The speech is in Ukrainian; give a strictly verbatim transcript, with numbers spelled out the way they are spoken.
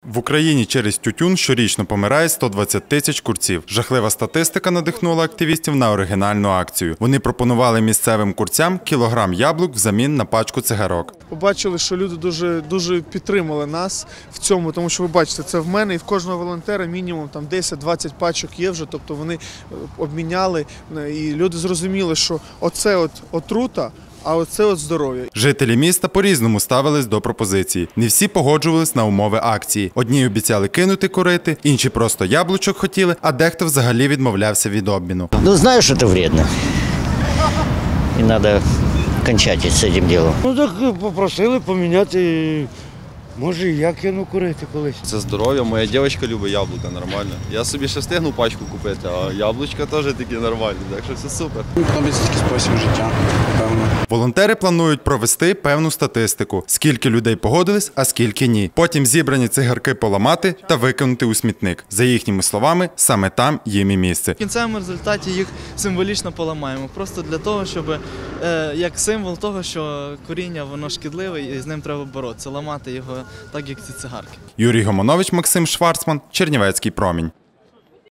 В Україні через тютюн щорічно помирає сто двадцять тисяч курців. Жахлива статистика надихнула активістів на оригінальну акцію. Вони пропонували місцевим курцям кілограм яблук взамін на пачку цигарок. Побачили, що люди дуже, дуже підтримали нас в цьому, тому що ви бачите, це в мене і в кожного волонтера мінімум там десять-двадцять пачок є вже, тобто вони обміняли і люди зрозуміли, що оце от отрута, а оце от здоров'я. Жителі міста по-різному ставились до пропозиції. Не всі погоджувались на умови акції. Одні обіцяли кинути курити, інші просто яблучок хотіли, а дехто взагалі відмовлявся від обміну. Ну, знаю, що це вредно. І треба кончати з цим ділом. Ну так попросили поміняти. Може, і я кину курити колись. Це здоров'я, моя дівчинка любить яблука, нормально. Я собі ще встигну пачку купити, а яблучка теж такі нормальні, так що все супер. Подобається такий спосіб життя, певно. Волонтери планують провести певну статистику, скільки людей погодились, а скільки ні. Потім зібрані цигарки поламати та викинути у смітник. За їхніми словами, саме там їм і місце. В кінцевому результаті їх символічно поламаємо, просто для того, щоб, е, як символ того, що куріння воно шкідливе і з ним треба боротися, ламати його так, як ці цигарки. Юрій Гомонович, Максим Шварцман, Чернівецький промінь.